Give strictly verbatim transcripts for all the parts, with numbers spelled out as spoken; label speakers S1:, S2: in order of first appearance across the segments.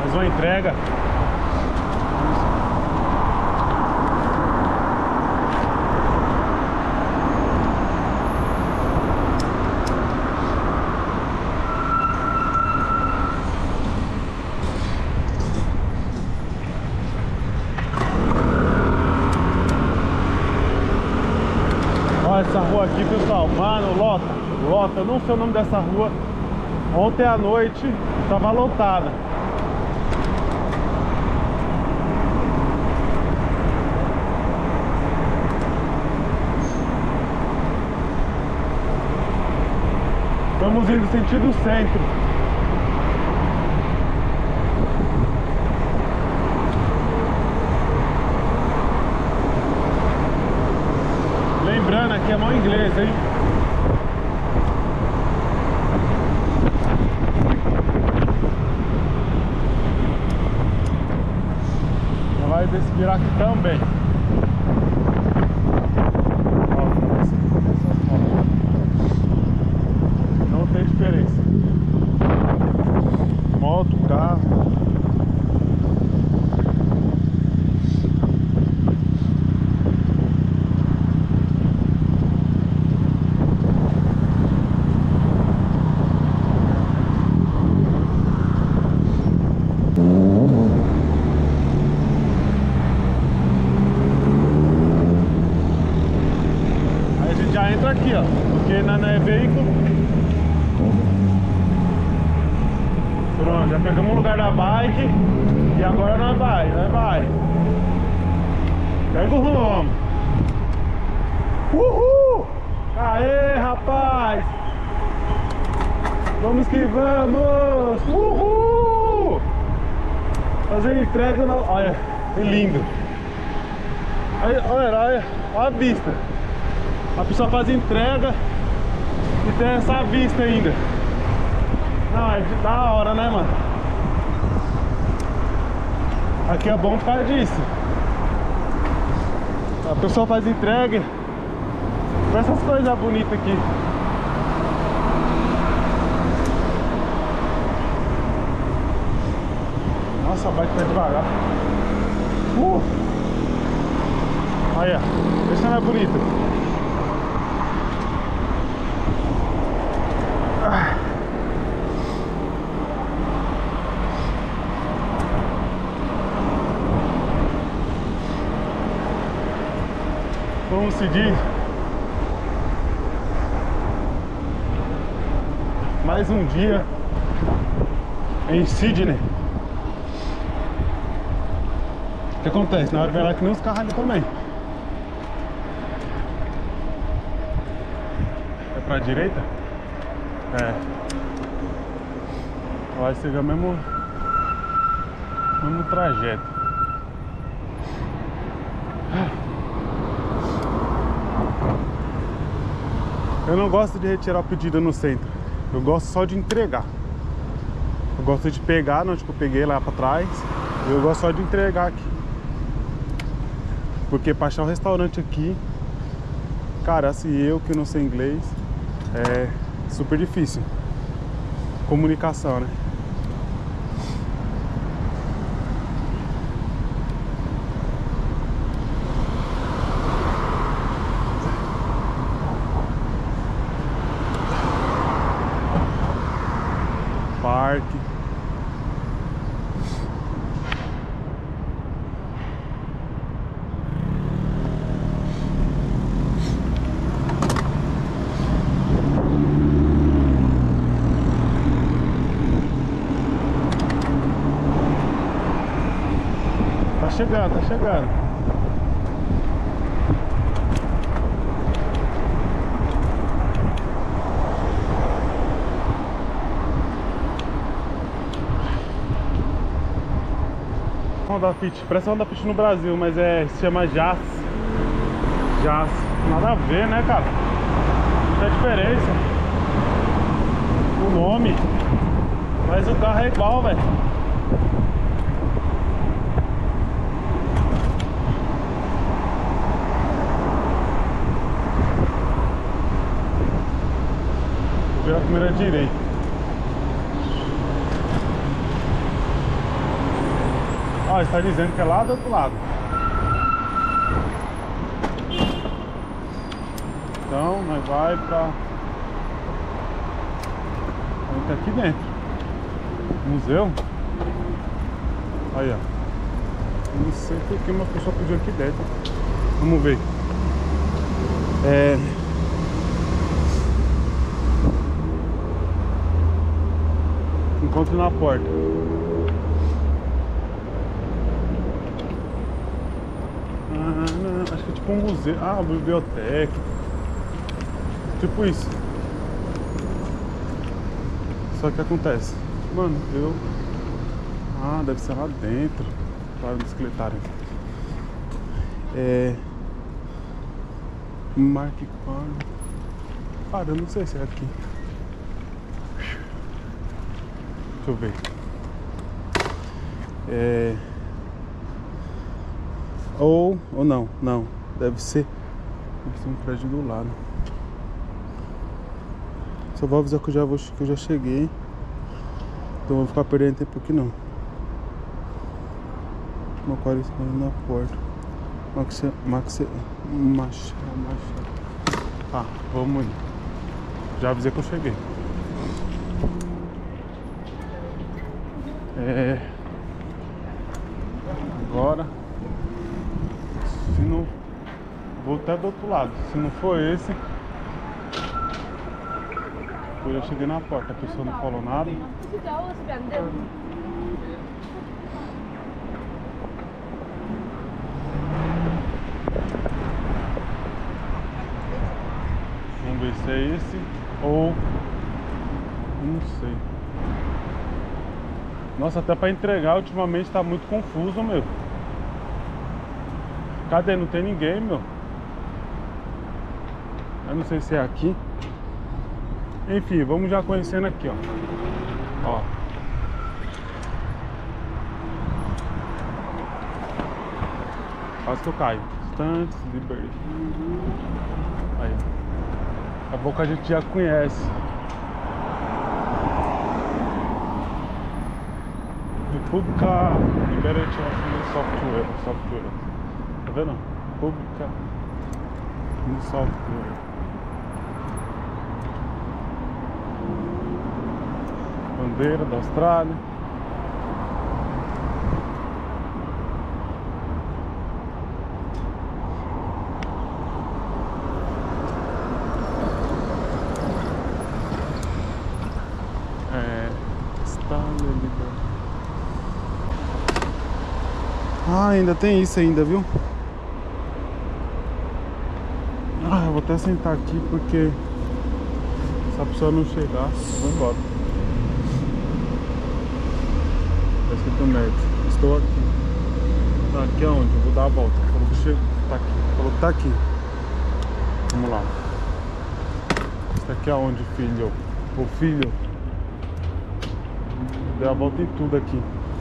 S1: Fiz uma entrega. Olha essa rua aqui, pessoal. Mano, lota, lota. Eu não sei o nome dessa rua. Ontem à noite tava lotada. Estamos indo sentido centro. Lembrando, aqui é mão inglesa, hein? Já vai virar aqui também. Não tem diferença. Moto, carro. Aqui, ó, porque não é veículo. Pronto, já pegamos o lugar da bike e agora nós vai, nós vai. Pega o rumo. Uhul! Aê, rapaz! Vamos que vamos! Uhul! Fazer entrega na... Olha, que lindo! Olha, olha, olha, olha a vista! A pessoa faz entrega e tem essa vista ainda. Não, é da hora, né, mano? Aqui é bom por causa disso. A pessoa faz entrega. Olha essas coisas bonitas aqui. Nossa, a bike tá devagar. Uh! Olha, essa não é bonita. Como se diz, mais um dia em Sydney. O que acontece? Na hora de ver lá que nem os carros ali também. É pra direita? É. Vai seguir o mesmo, mesmo trajeto. Eu não gosto de retirar o pedido no centro. Eu gosto só de entregar. Eu gosto de pegar, não, tipo, eu peguei lá pra trás. E eu gosto só de entregar aqui. Porque pra achar um restaurante aqui, cara, assim, eu que não sei inglês, é super difícil. Comunicação, né? Parque. Tá chegando, tá chegando. Honda Fit, parece Honda Fit no Brasil, mas é, se chama Jazz. Jazz, nada a ver, né, cara? Não tem diferença o nome, mas o carro é igual, velho. Vou virar a primeira direita. Ah, está dizendo que é lá do outro lado. Então, nós vai pra... Tá aqui dentro. Museu. Aí, ó. Não sei porque uma pessoa pediu aqui dentro. Vamos ver. É... Encontro na porta. Ah, não, acho que é tipo um museu. Ah, biblioteca. Tipo isso. Só que acontece. Mano, eu... Ah, deve ser lá dentro. Para o bicicletário. É... Mark Corn. Ah, eu não sei se é aqui. Deixa eu ver. É... Ou... Ou não, não. Deve ser... Deve ser um prédio do lado. Só vou avisar que eu já, vou, que eu já cheguei. Então não vou ficar perdendo tempo aqui não. Uma quarenta na porta. Max... Max... Macha... Macha... Tá, vamos ir. Já avisei que eu cheguei. É... Agora... Se não... Vou até do outro lado. Se não for esse... Eu já cheguei na porta. A pessoa não falou nada. Vamos ver se é esse ou... Não sei. Nossa, até pra entregar ultimamente tá muito confuso, meu. Cadê? Não tem ninguém, meu. Eu não sei se é aqui. Enfim, vamos já conhecendo aqui, ó. Ó. Quase que eu caio. Stantes, Liberty. Aí. Daqui a pouco a gente já conhece. República Liberty of Software. Software. Tá vendo? República no Software. Bandeira da Austrália. É... Ah, ainda tem isso ainda, viu? Ah, eu vou até sentar aqui porque se a pessoa não chegar, eu vou embora. Tá escrito médico. Estou aqui. Tá aqui aonde? Eu vou dar a volta. Falou que chego. Tá aqui. Falou que tá aqui. Vamos lá. Isso aqui é aonde, filho? Ô filho. Dei a volta em tudo aqui.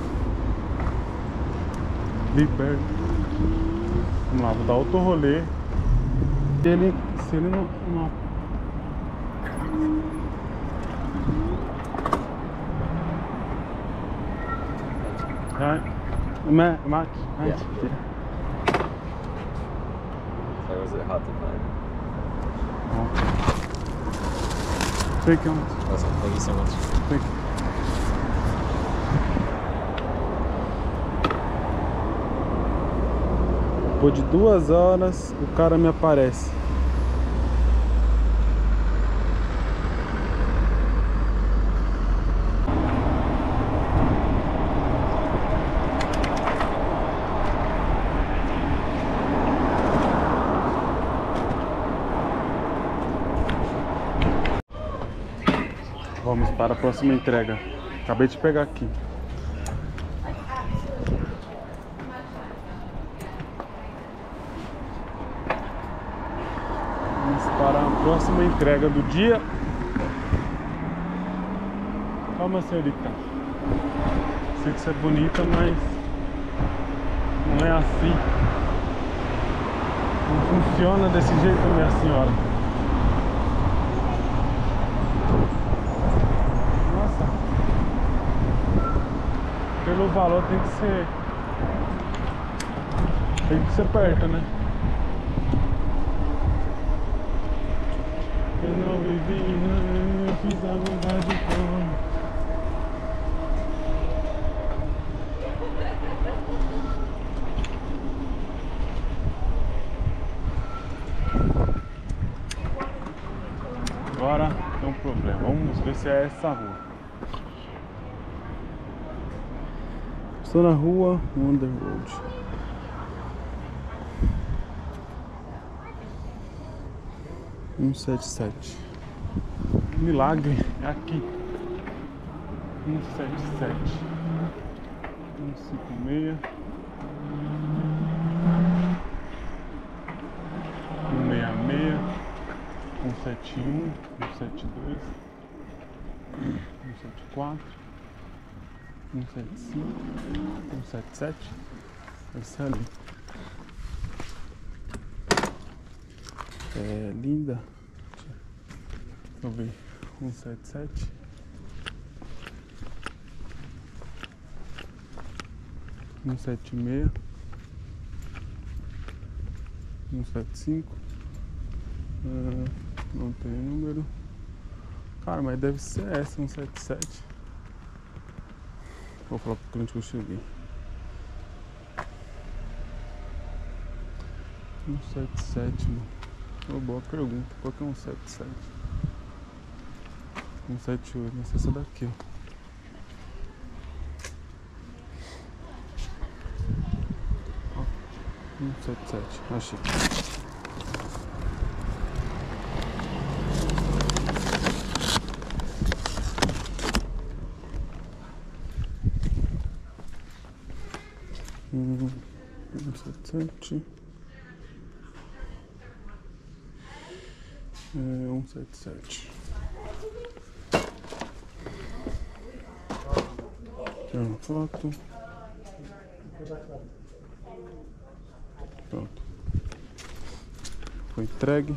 S1: Liberty. Vamos lá, vou dar outro rolê. Se ele, se ele não, não... Right. Ma Max. Right.
S2: Yeah. So was it hard to find?
S1: Okay. Take on.
S2: Awesome. Thank you so much.
S1: Thank you. Depois de duas horas, o cara me aparece. Vamos para a próxima entrega. Acabei de pegar aqui. Vamos para a próxima entrega do dia. Calma, senhorita. Sei que você é bonita, mas não é assim. Não funciona desse jeito, minha senhora. Nossa. Pelo valor tem que ser Tem que ser perto, né? Eu não vivi, não, eu fiz a verdade toda. Agora tem um problema, vamos ver se é essa rua. Estou na rua Wonder Road. um sete sete. Milagre, é aqui. um sete sete. um cinco seis. um seis seis. um sete um. um sete dois. um sete quatro. um sete cinco. um sete sete. Esse é ali. É linda. Deixa eu ver. um sete sete. um sete seis. um sete cinco. Uh, não tem número. Cara, mas deve ser essa, um sete sete. Vou falar pro cliente que eu cheguei. um sete sete, mano. Oh, boa pergunta. Qual que é um sete sete? um sete oito, não sei se é daqui, ó. um sete sete, achei. um sete sete. É, um sete sete. Tirar uma foto. Pronto. Foi entregue.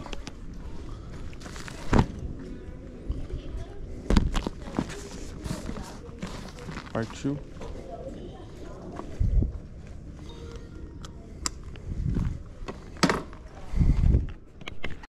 S1: Partiu.